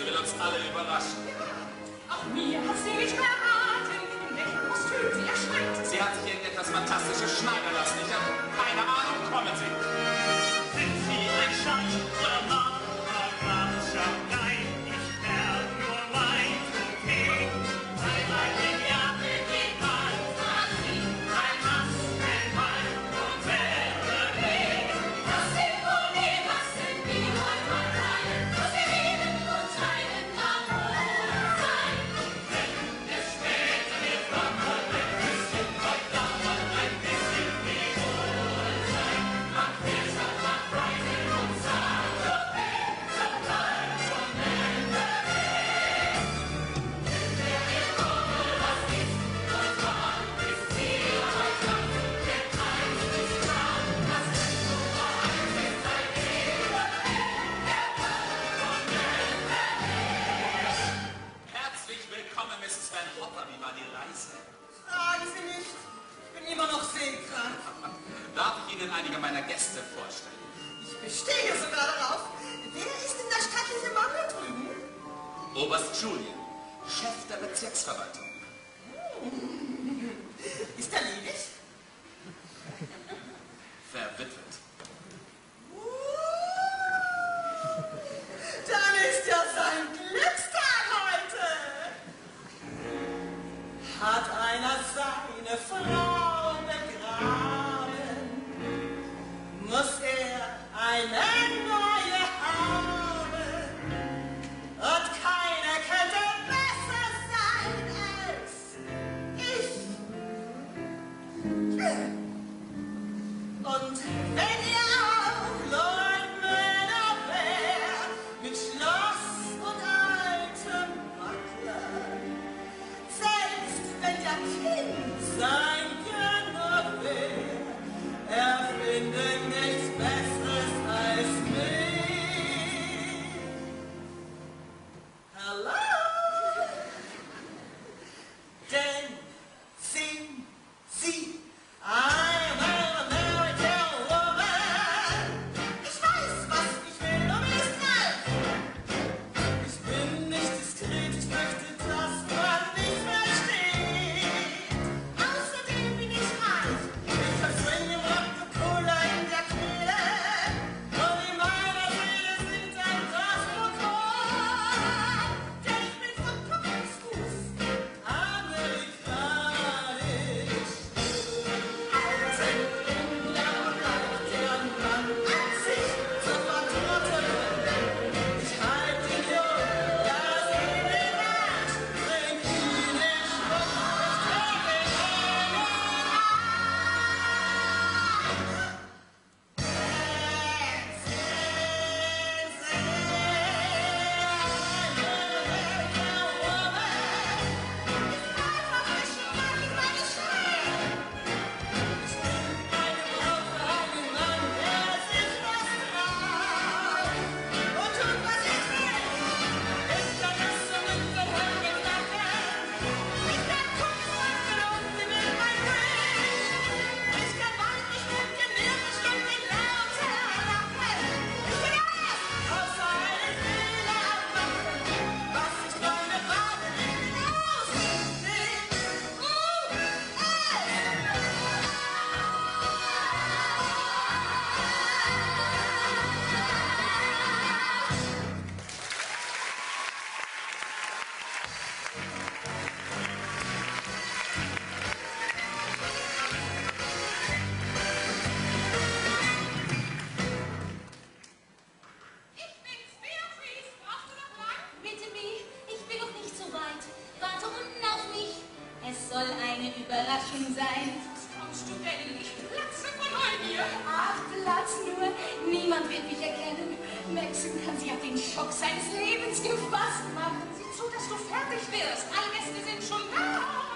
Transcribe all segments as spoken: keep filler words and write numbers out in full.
Sie will uns alle überraschen. Auch mir hat sie nicht verraten, in welchem Kostüm sie erscheint. Sie hat sich irgendetwas Fantastisches schneiden lassen. Ich habe keine Ahnung. Kommen Sie. Sind Sie ein Schatz oder Maragascha? Nein, ich werde nur Wein und Tee. Einmal im Jahr mit dem Fantasie, ein Hass, ein Mann und Melodie. Das Symphonie, was sind wir und mal rein, was wir reden und teilen, Amor sein. Wenn es später wir flackern, ein bisschen verdammt, ein bisschen wie Wohlsein. Macht wir statt, macht Brighton und Saint-Tropez, so bald von Melodie. Wer ihr Kumpel was ist und wann ist hier heute Nacht, denn eins ist klar, das Tempo eins ist ein Ewig, der Ball von Melodie. Herzlich willkommen, Misses Van Hopper. Wie war die Reise? Fragen Sie nicht. Ich bin immer noch seekrank. Darf ich Ihnen einige meiner Gäste vorstellen? Ich bestehe sogar darauf. Wer ist denn der stattliche Mann da drüben? Oberst Julian, Chef der Bezirksverwaltung. Ist er ledig? Verwitwet. Dann ist ja sein Glückstag heute. Hat einer seine Frau begraben, muss er eine neue haben. Und keiner könnte besser sein als ich. Und wenn ihr auch Leutmänner wär, mit Schloss und altem Makler, selbst wenn der Kind sein Gönner wär, er finde nichts Besseres als mich. Hallo? Denn sind Sie I'm an American woman. Ich weiß, was ich will, und mir ist recht. Ich bin nicht diskret, ich möchte, dass man mich versteht. Außerdem bin ich reich. Ich hab Swing im Rock, Cola in der Kehle. Und in meiner Seele singt ein Kosmokon. Denn ich bin von Kopf bis Fuß amerikanisch. Alten England bleibt der Mann an sich zur Vertrauten. Ich halt ihn jung, lass ihn in Acht, bring ihn in Schwung, ich träge ihn Ich bin's, Beatrice. Brauchst du noch lang? Bitte, Mi. Ich bin noch nicht so weit. Warte unten auf mich. Es soll eine Überraschung sein. Was kommst du denn? Ich platze von Neugier. Ach, Platz nur. Niemand wird mich erkennen. Maxim kann sich auf den Schock seines Lebens gefasst machen. Sieh zu, dass du fertig wirst. Alle Gäste sind schon da.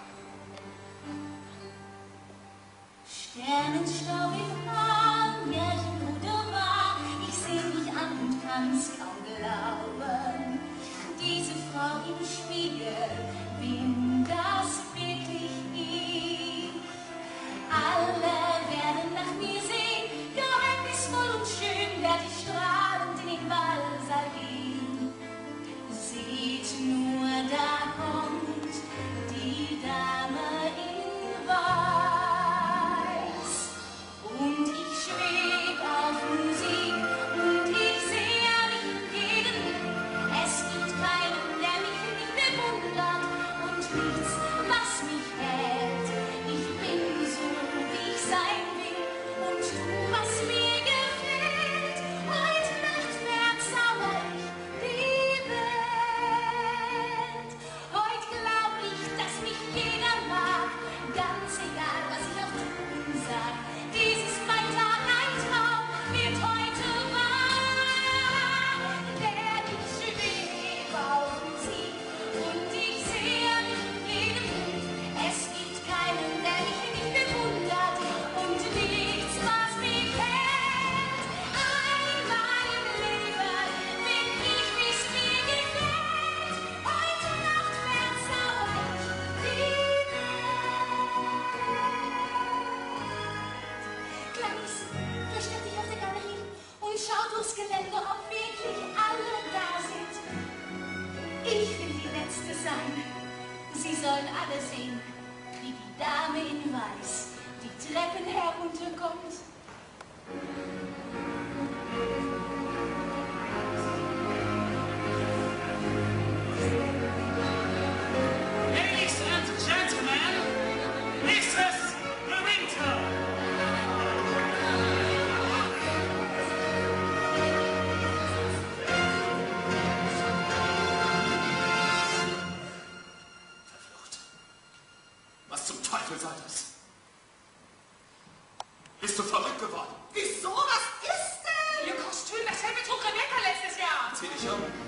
Sternenstau im Haar, Märchen oder wahr, ich seh mich an und kann's kaum glauben. Diese Frau im Spiegel, bin das wirklich ich? Alle werden nach mir sehen, geheimnisvoll und schön, werd ich strahlend in den Ballsaal gehen. sollen alle sehen, wie die Dame in Weiß die Treppen herunterkommt. Ladies and gentlemen, Missus De Winter. Verflucht. Was zum Teufel soll das? Bist du verrückt geworden? Wieso? Was ist denn? Ihr Kostüm, dasselbe trug Rebecca letztes Jahr. Zieh dich um.